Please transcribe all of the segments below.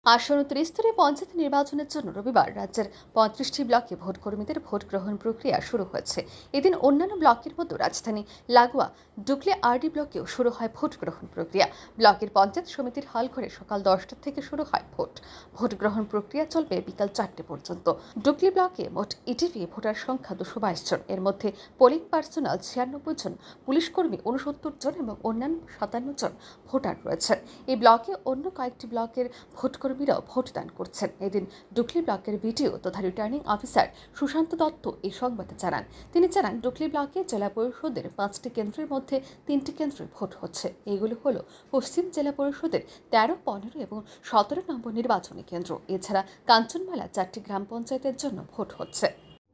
আসন্ন ত্রিস্তরীয় পঞ্চায়েত নির্বাচনের জন্য রবিবার রাজ্যের 35টি ব্লকে ভোট কর্মীদের ভোট গ্রহণ প্রক্রিয়া শুরু হয়েছে। এদিন অন্যান্য ব্লকের মতো রাজধানী লাগোয়া ডুকলে আরডি ব্লকেও শুরু হয় ভোট গ্রহণ প্রক্রিয়া। ব্লকের পঞ্চায়েত সমিতির হলঘরে সকাল 10টা থেকে শুরু হয় ভোট গ্রহণ প্রক্রিয়া চলবে বিকাল 4টে পর্যন্ত। ডুকলি ব্লকে মোট ইটিভি ভোটার সংখ্যা 222 জন। এর মধ্যে পোলিং পার্সোনাল 96 জন, পুলিশ কর্মী 69 জন এবং অন্যান্য 57 জন ভোটার রয়েছেন। এই ব্লকে অন্য কয়েকটি ব্লকের ভোটকর্মীরাও ভোটদান করছেন। এদিন ডুকলি ব্লকের বিডিও তথা রিটার্নিং অফিসার সুশান্ত দত্ত এই সংবাদে জানান। তিনি জানান, ডুকলি ব্লকে জেলা পরিষদের 5টি কেন্দ্রের মধ্যে 3টি কেন্দ্রে ভোট হচ্ছে। এগুলো হলো পশ্চিম জেলা পরিষদের 13, 15 এবং 17 নম্বর নির্বাচনী কেন্দ্র। এছাড়া কাঞ্চনমালা 4টি গ্রাম পঞ্চায়েতের জন্য ভোট হচ্ছে।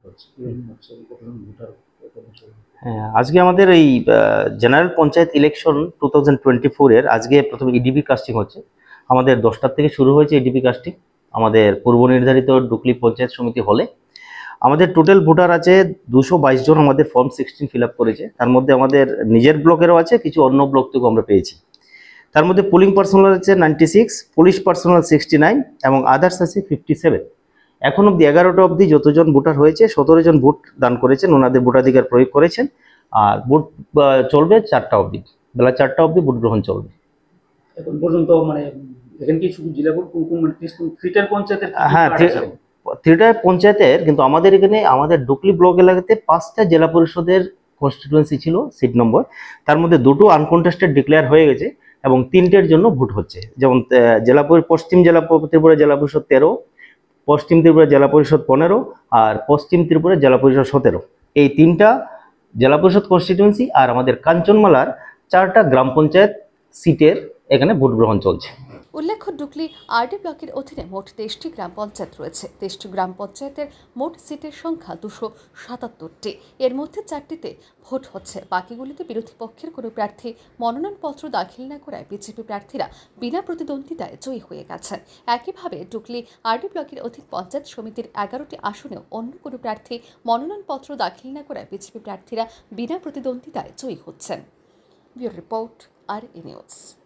হ্যাঁ, আজকে আমাদের এই জেনারেল পঞ্চায়েত ইলেকশন 2024 এর আজকে প্রথমে ইডিপি কাস্টিং হচ্ছে। আমাদের 10টার থেকে শুরু হয়েছে ইডিপি কাস্টিং আমাদের পূর্ব নির্ধারিত ডুকলি পঞ্চায়েত সমিতি হলে। আমাদের টোটাল ভোটার আছে 222 জন। আমাদের ফর্ম 16 ফিল আপ করেছে। তার মধ্যে আমাদের নিজের ব্লকেরও আছে, কিছু অন্য ব্লক থেকেও আমরা পেয়েছি। তার মধ্যে পোলিং পার্সোনাল আছে 96, পুলিশ পার্সোনাল 69 এবং আদার্স আছে 57। এখন অব্দি 11টা অবধি যতজন ভোটার হয়েছে 17 জন ভোট দান করেছেন, ওনাদের ভোটাধিকার প্রয়োগ করেছেন। আর ভোট চলবে 4টা অবধি, বেলা 4টা অবধি ভোট গ্রহণ চলবে। এখন পর্যন্ত মানে এখানে কি শুধু জেলা থ্রিটার পঞ্চায়েতের? হ্যাঁ, থ্রিটার পঞ্চায়েতের, কিন্তু আমাদের এখানে আমাদের ডুকলি ব্লক এলাকাতে 5টা জেলা পরিষদের কনস্টিটুয়েন্সি ছিল সিট নম্বর। তার মধ্যে 2টো আনকন্টেস্টেড ডিক্লেয়ার হয়ে গেছে এবং 3টের জন্য ভোট হচ্ছে। যেমন পশ্চিম ত্রিপুরা জেলা পরিষদ 13, পশ্চিম ত্রিপুরা জেলা পরিষদ 15 আর পশ্চিম ত্রিপুরা জেলা পরিষদ 17। এই 3টা জেলা পরিষদ কনস্টিটুয়েন্সি আর আমাদের কাঞ্চনমালার 4টা গ্রাম পঞ্চায়েত সিটের এখানে ভোট গ্রহণ চলছে। উল্লেখ্য, ডুকলি আরডি ব্লকের অধীনে মোট 23টি গ্রাম পঞ্চায়েত রয়েছে। 23টি গ্রাম পঞ্চায়েতের মোট সিটের সংখ্যা 277টি। এর মধ্যে 4টিতে ভোট হচ্ছে। বাকিগুলিতে বিরোধী পক্ষের কোনো প্রার্থী মনোনয়নপত্র দাখিল না করায় বিজেপি প্রার্থীরা বিনা প্রতিদ্বন্দ্বিতায় জয়ী হয়ে গেছেন। একইভাবে ডুকলি আরডি ব্লকের অধীন পঞ্চায়েত সমিতির 11টি আসনেও অন্য কোনো প্রার্থী মনোনয়নপত্র দাখিল না করায় বিজেপি প্রার্থীরা বিনা প্রতিদ্বন্দ্বিতায় জয়ী হচ্ছেন। ব্যুরো রিপোর্ট, আর নিউজ।